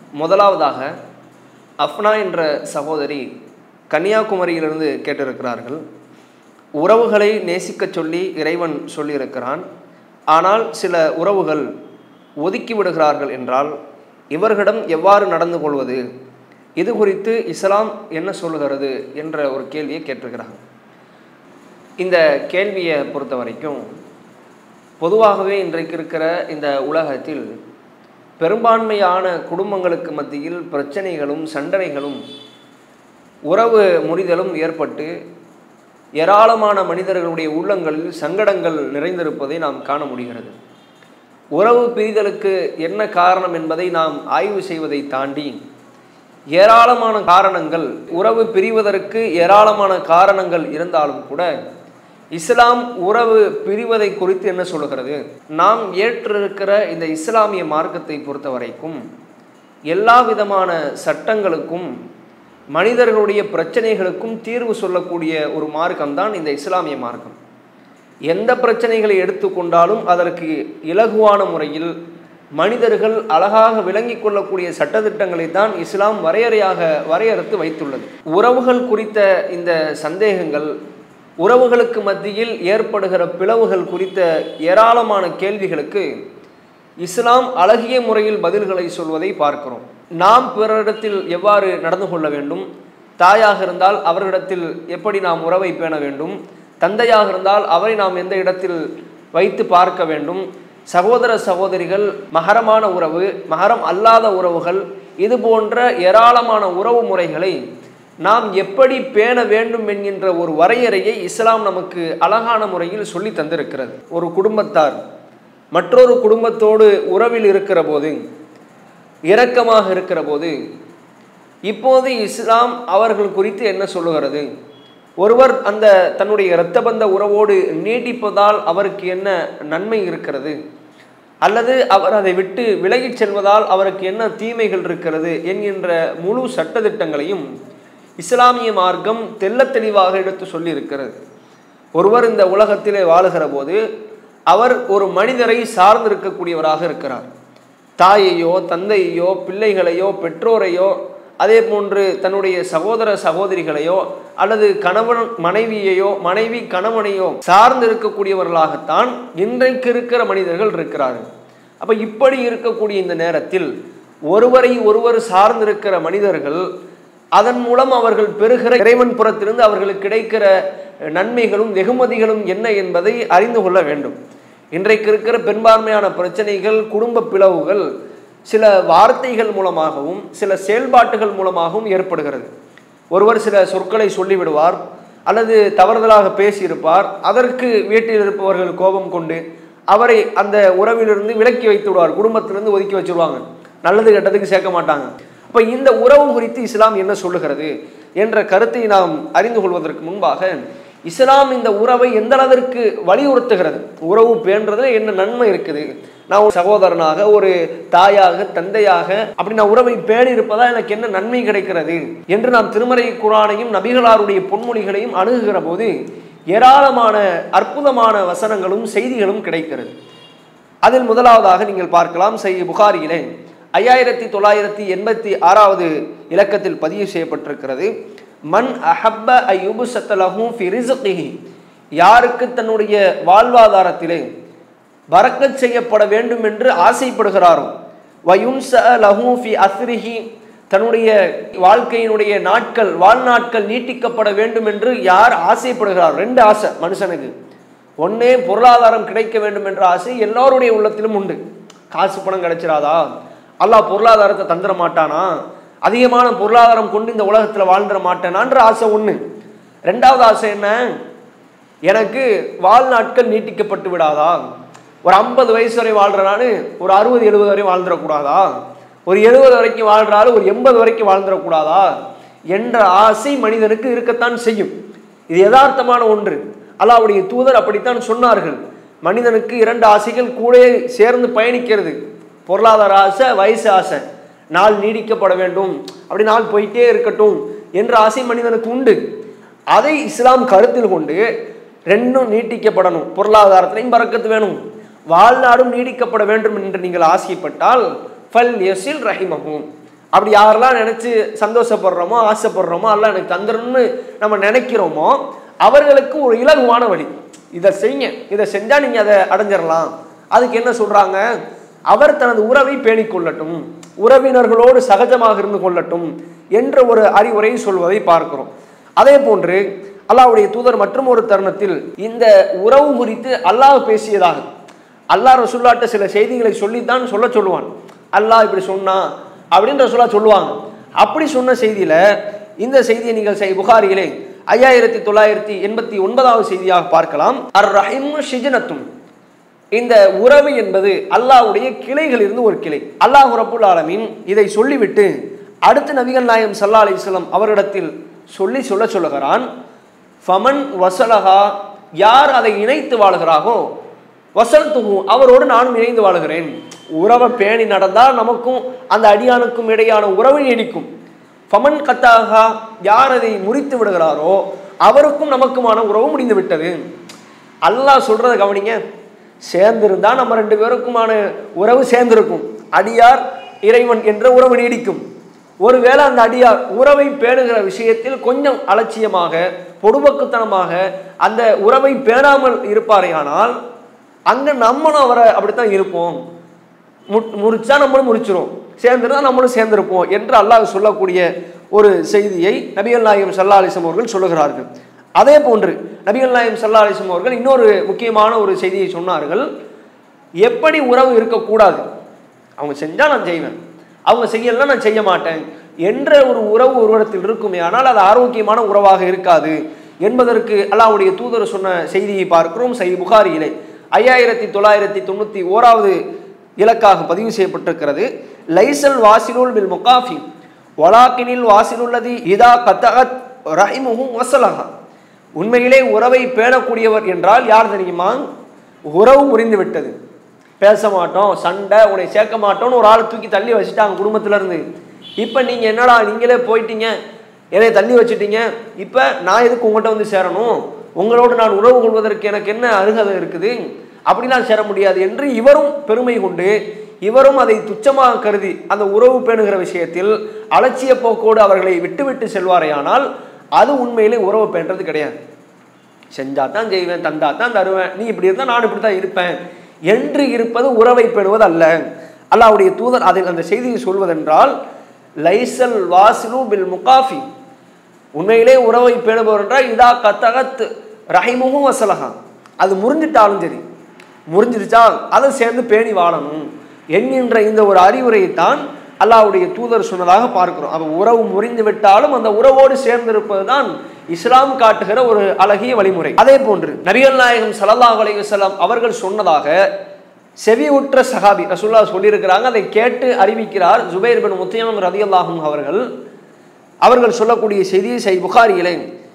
முதலாவதாக அஃப்னா என்ற சகோதரி கன்னியாகுமரியிலிருந்து கேட்டிருக்கிறார்கள். உறவுகளை நேசிக்க சொல்லி இறைவன் சொல்லியிருக்கிறான். ஆனால் சில உறவுகள் ஒதுக்கி விடுகிறார்கள் என்றால் இவர்களிடம் எவ்வாறு நடந்து கொள்வது, இது குறித்து இஸ்லாம் என்ன சொல்லுகிறது என்ற ஒரு கேள்வியை கேட்டிருக்கிறாங்க. இந்த கேள்வியை பொறுத்த வரைக்கும் பொதுவாகவே இன்றைக்கு இருக்கிற இந்த உலகத்தில் பெரும்பான்மையான குடும்பங்களுக்கு மத்தியில் பிரச்சனைகளும் சண்டனைகளும் உறவு முறிதலும் ஏற்பட்டு ஏராளமான மனிதர்களுடைய உள்ளங்களில் சங்கடங்கள் நிறைந்திருப்பதை நாம் காண முடிகிறது. உறவு பிரிதலுக்கு என்ன காரணம் என்பதை நாம் ஆய்வு செய்வதை தாண்டி ஏராளமான காரணங்கள், உறவு பிரிவதற்கு ஏராளமான காரணங்கள் இருந்தாலும் கூட இஸ்லாம் உறவு பிரிவதை குறித்து என்ன சொல்லுகிறது? நாம் ஏற்றிருக்கிற இந்த இஸ்லாமிய மார்க்கத்தை பொறுத்த வரைக்கும் எல்லா விதமான சட்டங்களுக்கும் மனிதர்களுடைய பிரச்சனைகளுக்கும் தீர்வு சொல்லக்கூடிய ஒரு மார்க்கம்தான் இந்த இஸ்லாமிய மார்க்கம். எந்த பிரச்சனைகளை எடுத்துக்கொண்டாலும் அதற்கு இலகுவான முறையில் மனிதர்கள் அழகாக விளங்கி கொள்ளக்கூடிய சட்டத்திட்டங்களை தான் இஸ்லாம் வரையறுத்து வைத்துள்ளது. உறவுகள் குறித்த இந்த சந்தேகங்கள், உறவுகளுக்கு மத்தியில் ஏற்படுகிற பிளவுகள் குறித்த ஏராளமான கேள்விகளுக்கு இஸ்லாம் அழகிய முறையில் பதில்களை சொல்வதை பார்க்கிறோம். நாம் பிறரிடத்தில் எவ்வாறு நடந்து கொள்ள வேண்டும், தாயாக இருந்தால் அவர்களிடத்தில் எப்படி நாம் உறவை பேண வேண்டும், தந்தையாக இருந்தால் அவரை நாம் எந்த இடத்தில் வைத்து பார்க்க வேண்டும், சகோதர சகோதரிகள், மகரமான உறவு, மகரம் அல்லாத உறவுகள், இது போன்ற ஏராளமான உறவு முறைகளை நாம் எப்படி பேண வேண்டும் என்கின்ற ஒரு வரையறையை இஸ்லாம் நமக்கு அழகான முறையில் சொல்லி தந்திருக்கிறது. ஒரு குடும்பத்தார் மற்றொரு குடும்பத்தோடு உறவில் இருக்கிற போது, இரக்கமாக இருக்கிற போது, இப்போது இஸ்லாம் அவர்கள் குறித்து என்ன சொல்லுகிறது? ஒருவர் அந்த தன்னுடைய இரத்தபந்த உறவோடு நீட்டிப்பதால் அவருக்கு என்ன நன்மை இருக்கிறது, அல்லது அவர் அதை விட்டு விலகிச் செல்வதால் அவருக்கு என்ன தீமைகள் இருக்கிறது என்கின்ற முழு சட்டத்திட்டங்களையும் இஸ்லாமிய மார்க்கம் தெள்ள தெளிவாக எடுத்து சொல்லி இருக்கிறது. ஒருவர் இந்த உலகத்திலே வாழுகிற போது அவர் ஒரு மனிதரை சார்ந்திருக்கக்கூடியவராக இருக்கிறார். தாயையோ தந்தையோ பிள்ளைகளையோ பெற்றோரையோ அதே போன்று தன்னுடைய சகோதர சகோதரிகளையோ அல்லது கணவன் மனைவியையோ மனைவி கணவனையோ சார்ந்து இருக்கக்கூடியவர்களாகத்தான் இன்றைக்கு இருக்கிற மனிதர்கள் இருக்கிறார்கள். அப்ப இப்படி இருக்கக்கூடிய இந்த நேரத்தில் ஒருவரை ஒருவர் சார்ந்திருக்கிற மனிதர்கள், அதன் மூலம் அவர்கள் பெறுகிற இறைவன் புறத்திலிருந்து அவர்களுக்கு கிடைக்கிற நன்மைகளும் வெகுமதிகளும் என்ன என்பதை அறிந்து கொள்ள வேண்டும். இன்றைக்கு இருக்கிற பெரும்பான்மையான பிரச்சனைகள், குடும்ப பிளவுகள் சில வார்த்தைகள் மூலமாகவும் சில செயல்பாட்டுகள் மூலமாகவும் ஏற்படுகிறது. ஒருவர் சில சொற்களை சொல்லிவிடுவார் அல்லது தவறுதலாக பேசியிருப்பார். அதற்கு வீட்டில் இருப்பவர்கள் கோபம் கொண்டு அவரை அந்த உறவிலிருந்து விலக்கி வைத்து விடுவார், குடும்பத்திலிருந்து ஒதுக்கி வச்சிருவாங்க, நல்லது கெட்டதுக்கு சேர்க்க மாட்டாங்க. அப்ப இந்த உறவு குறித்து இஸ்லாம் என்ன சொல்லுகிறது என்ற கருத்தை நாம் அறிந்து கொள்வதற்கு முன்பாக இஸ்லாம் இந்த உறவை எந்த அளவிற்கு வலியுறுத்துகிறது, உறவு பேணுறதுல என்ன நன்மை இருக்குது, நான் ஒரு சகோதரனாக ஒரு தாயாக தந்தையாக அப்படி நான் உறவை பேணி இருப்பதா எனக்கு என்ன நன்மை கிடைக்கிறது என்று நாம் திருமறை குர்ஆனையும் நபிகளாருடைய பொன்மொழிகளையும் அணுகுகிற போது ஏராளமான அற்புதமான வசனங்களும் செய்திகளும் கிடைக்கிறது. அதில் முதலாவதாக நீங்கள் பார்க்கலாம், சஹீஹ் புகாரியிலே 5986வது இலக்கத்தில் பதிவு செய்யப்பட்டிருக்கிறது. மன் அஹப்ப அய்யுபஸத லஹு ஃபி ரிஸ்கிஹி, யாருக்கு தன்னுடைய வாழ்வாதாரத்திலே பரக்கத் செய்யப்பட வேண்டும் என்று ஆசைப்படுகிறாரோ, வயுன்ஸஅ லஹு ஃபி அஸ்ரிஹி, தன்னுடைய வாழ்க்கையினுடைய வாழ்நாட்கள் நீட்டிக்கப்பட வேண்டும் என்று யார் ஆசைப்படுகிறார்? ரெண்டு ஆசை மனுஷனுக்கு. ஒன்னே பொருளாதாரம் கிடைக்க வேண்டும் என்ற ஆசை எல்லோருடைய உள்ளத்திலும் உண்டு. காசு பணம் கிடைச்சிடாதா, அல்லாஹ் பொருளாதாரத்தை தந்துட மாட்டானா, அதிகமான பொருளாதாரம் கொண்டு இந்த உலகத்தில் வாழ்ந்துட மாட்டேனான்ற ஆசை ஒன்று. ரெண்டாவது ஆசை என்ன? எனக்கு வாழ்நாட்கள் நீட்டிக்கப்பட்டு விடாதா, ஒரு 50 வயசு வரை வாழ்றனானு ஒரு 60-70 வரை வாழ்ந்துடக்கூடாதா, ஒரு 70 வரைக்கும் வாழ்றாரு ஒரு 80 வரைக்கும் வாழ்ந்துடக்கூடாதா என்ற ஆசை மனிதனுக்கு இருக்கத்தான் செய்யும். இது யதார்த்தமான ஒன்று. அல்லாஹ்வுடைய தூதர் அப்படித்தான் சொன்னார்கள். மனிதனுக்கு 2 ஆசைகள் கூட சேர்ந்து பயணிக்கிறது, பொருளாதார ஆசை, வயசு ஆசை. நாள் நீடிக்கப்பட வேண்டும், அப்படி நாள் போயிட்டே இருக்கட்டும் என்ற ஆசை மனிதனுக்கு உண்டு. அதை இஸ்லாம் கருத்தில் கொண்டு ரெண்டும் நீட்டிக்கப்படணும், பொருளாதாரத்திலையும் பரக்கத்து வேணும், வாழ்நாடும் நீடிக்கப்பட வேண்டும் என்று நீங்கள் ஆசைப்பட்டால் ஃபல் யஸில் ரஹிமஹு, அப்படி யாரெல்லாம் நினைச்சு சந்தோஷப்படுறோமோ ஆசைப்படுறோமோ அல்ல எனக்கு தந்துடணும்னு நம்ம நினைக்கிறோமோ அவர்களுக்கு ஒரு இலகுவான வழி, இதை செய்யுங்க, இதை செஞ்சா நீங்க அதை அடைஞ்சிடலாம். அதுக்கு என்ன சொல்றாங்க, அவர் தனது உறவை பேணிக் கொள்ளட்டும், உறவினர்களோடு சகஜமாக இருந்து கொள்ளட்டும் என்ற ஒரு அறிவுரை சொல்வதை பார்க்கிறோம். அதே போன்று அல்லாஹ்வுடைய தூதர் மற்றும் ஒரு தருணத்தில் இந்த உறவு குறித்து அல்லாஹ் பேசியதாக, அல்லாஹ் ரசூலுல்லாஹ்ட்ட சில செய்திகளை சொல்லித்தான் சொல்லுவான். அல்லாஹ் இப்படி சொன்னா அப்படின்னு ரசூலுல்லாஹ் சொல்லுவாங்க. அப்படி சொன்ன செய்தியில இந்த செய்தியை நீங்கள் புகாரியிலே 5989வது செய்தியாக பார்க்கலாம். அர் ரஹீமு ஷிஜ்னத்தும், இந்த உறவு என்பது அல்லாஹ்வுடைய கிளைகள் இருந்து ஒரு கிளை. அல்லாஹ் ரப்புல் ஆலமீன் இதை சொல்லிவிட்டு அடுத்து நபிகள் நாயகம் ஸல்லல்லாஹு அலைஹி வஸல்லம் அவரிடத்தில் சொல்லுகிறான், ஃபமன் வஸலஹா, யார் அதை இணைத்து வாழ்கிறாரோ, வஸல்துஹு, அவரோடு நானும் இணைந்து வாழுகிறேன். உறவை பேணி நடந்தால் நமக்கும் அந்த அடியானுக்கும் இடையான உறவு நீடிக்கும். ஃபமன் கத்தாகா, யார் அதை முறித்து விடுகிறாரோ அவருக்கும் நமக்குமான உறவு முடிந்து விட்டது. அல்லாஹ் சொல்றதை கவனிங்க, சேர்ந்திருந்தா நம்ம ரெண்டு பேருக்குமான உறவு சேர்ந்திருக்கும், அடியார் இறைவன் என்ற உறவு நீடிக்கும். ஒருவேளை அந்த அடியார் உறவை பேணுகிற விஷயத்தில் கொஞ்சம் அலட்சியமாக பொடுபக்குத்தனமாக அந்த உறவை பேணாமல் இருப்பாரேயானால் அங்க நம்மளும் அவரை அப்படித்தான் இருப்போம், முறிச்சா நம்மளும் முறிச்சிரும், சேர்ந்திருந்தா நம்மளும் சேர்ந்திருப்போம் என்று அல்லாஹ் சொல்லக்கூடிய ஒரு செய்தியை நபிகள் நாயகம் ஸல்லல்லாஹு அலைஹி வஸல்லம் அவர்கள் சொல்லுகிறார்கள். அதே போன்று நபிகள் நாயகம் ஸல்லல்லாஹு அலைஹி வஸல்லம் அவர்கள் இன்னொரு முக்கியமான ஒரு செய்தியை சொன்னார்கள். எப்படி உறவு இருக்கக்கூடாது, அவங்க செஞ்சா நான் செய்வேன், அவங்க செய்யலாம் நான் செய்ய மாட்டேன் என்ற ஒரு உறவு ஒருவரிடத்தில் இருக்குமே ஆனால் அது ஆரோக்கியமான உறவாக இருக்காது என்பதற்கு அல்லாஹ்வுடைய தூதர் சொன்ன செய்தியை பார்க்கிறோம். சஹீஹ் புகாரியிலே 5991வது இலக்காக பதிவு செய்யப்பட்டிருக்கிறது. லைசல் வாசிலுல் பில் முகாஃபி வலாக்கினில் வாசிலுல்லதி இதா கத்தகத் ரஹிமுஹு வஸலஹா, உண்மையிலே உறவை பேணக்கூடியவர் என்றால் யார் தெரியுமா, உறவு முறிந்து விட்டது, பேச மாட்டோம், சண்டை, உன்னை சேர்க்க மாட்டோம்னு ஒரு ஆளை தூக்கி தள்ளி வச்சுட்டாங்க குடும்பத்துல இருந்து. இப்ப நீங்க என்னடா நீங்களே போயிட்டீங்க, என்னை தள்ளி வச்சுட்டீங்க, இப்ப நான் எதுக்கு உங்கள்கிட்ட வந்து சேரணும், உங்களோடு நான் உறவு கொள்வதற்கு எனக்கு என்ன அருகதை இருக்குது, அப்படிலாம் சேர முடியாது என்று இவரும் பெருமை கொண்டு இவரும் அதை துச்சமாக கருதி அந்த உறவு பேணுகிற விஷயத்தில் அலட்சிய போக்கோடு அவர்களை விட்டுவிட்டு செல்வாரையானால் அது உண்மையிலே உறவு பேணுறது கிடையாது. செஞ்சா தான் செய்வேன், தந்தா தான் தருவேன், நீ இப்படி இருந்தா நான் இப்படி தான் இருப்பேன் என்று இருப்பது உறவை பேணுவது அல்ல. அல்லாஹ்வுடைய தூதர் அதில் அந்த செய்தியை சொல்வதென்றால் லைசல் வாசிலு பில் முகாஃபி, உண்மையிலே உறவை பேணுபவர் என்றால் இதா கத்தகத் ரஹிமுஹு வஸலஹா, அது முறிஞ்சிட்டாலும் சரி, முறிஞ்சிருச்சா அதை சேர்ந்து பேணி வாழணும் என்கின்ற இந்த ஒரு அறிவுரையைத்தான் அல்லாஹ்வுடைய தூதர் சொன்னதாக பார்க்கிறோம். அப்ப உறவு முறிந்து விட்டாலும் அந்த உறவோடு சேர்ந்திருப்பது தான் இஸ்லாம் காட்டுகிற ஒரு அழகிய வழிமுறை. அதே போன்று நபிகள் நாயகம் ஸல்லல்லாஹு அலைஹி வஸல்லம் அவர்கள் சொன்னதாக செவியுற்ற சஹாபி ரசூலுல்லாஹ் சொல்லியிருக்கிறாங்க, அதை கேட்டு அறிவிக்கிறார் ஜுபைர் பின் முத்தைம் ரலியல்லாஹு அன்ஹு அவர்கள் சொல்லக்கூடிய செய்தியை சஹீஹ் புகாரியிலே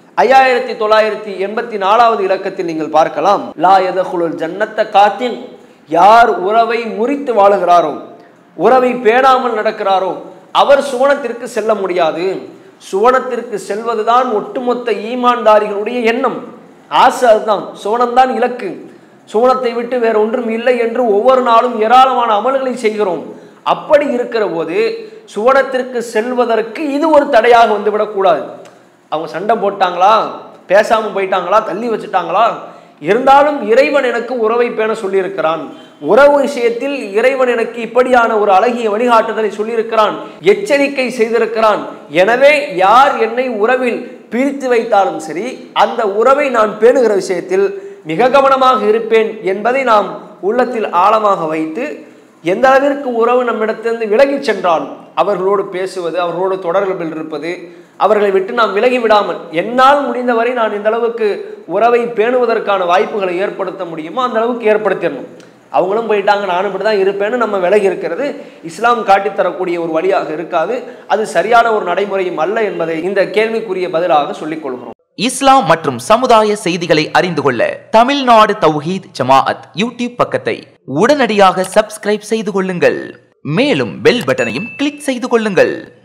5984வது இலக்கத்தில் நீங்கள் பார்க்கலாம். லா யதகுலுல் ஜன்னத்த காத்தின், யார் உறவை முறித்து வாழுகிறாரோ, உறவை பேணாமல் நடக்கிறாரோ அவர் சுவனத்திற்கு செல்ல முடியாது. சுவனத்திற்கு செல்வதுதான் ஒட்டுமொத்த ஈமான்தாரிகளுடைய எண்ணம், ஆசை, அதுதான் சுவனம்தான் இலக்கு, சுவனத்தை விட்டு வேற ஒன்றும் இல்லை என்று ஒவ்வொரு நாளும் ஏராளமான அமல்களை செய்கிறோம். அப்படி இருக்கிற போது சுவனத்திற்கு செல்வதற்கு இது ஒரு தடையாக வந்துவிடக்கூடாது. அவங்க சண்டை போட்டாங்களா, பேசாம போயிட்டாங்களா, தள்ளி வச்சுட்டாங்களா, இருந்தாலும் இறைவன் எனக்கு உறவை பேண சொல்லியிருக்கிறான், உறவு விஷயத்தில் இறைவன் எனக்கு இப்படியான ஒரு அழகிய வழிகாட்டுதலை சொல்லியிருக்கிறான், எச்சரிக்கை செய்திருக்கிறான். எனவே யார் என்னை உறவில் பிரித்து வைத்தாலும் சரி அந்த உறவை நான் பேணுகிற விஷயத்தில் மிக கவனமாக இருப்பேன் என்பதை நாம் உள்ளத்தில் ஆழமாக வைத்து எந்த அளவிற்கு உறவு நம்மிடத்திலிருந்து விலகி சென்றால் அவர்களோடு பேசுவது, அவர்களோடு தொடர்பில் இருப்பது, அவர்களை விட்டு நாம் விலகி விடாமல் என்னால் முடிந்தவரை நான் இந்த அளவுக்கு உறவை பேணுவதற்கான வாய்ப்புகளை ஏற்படுத்த முடியுமோ அந்த அளவுக்கு ஏற்படுத்திடணும். அவங்களும் போயிட்டாங்க நானும் இப்படி தான் இருப்பேன்னு நம்ம விலகி இருக்கிறது இஸ்லாம் காட்டித்தரக்கூடிய ஒரு வழியாக இருக்காது, அது சரியான ஒரு நடைமுறையும் அல்ல என்பதை இந்த கேள்விக்குரிய பதிலாக சொல்லிக் கொள்கிறோம். இஸ்லாம் மற்றும் சமுதாய செய்திகளை அறிந்து கொள்ள தமிழ்நாடு தௌஹீத் ஜமாஅத் யூடியூப் பக்கத்தை உடனடியாக சப்ஸ்கிரைப் செய்து கொள்ளுங்கள். மேலும் பெல் பட்டனையும் கிளிக் செய்து கொள்ளுங்கள்.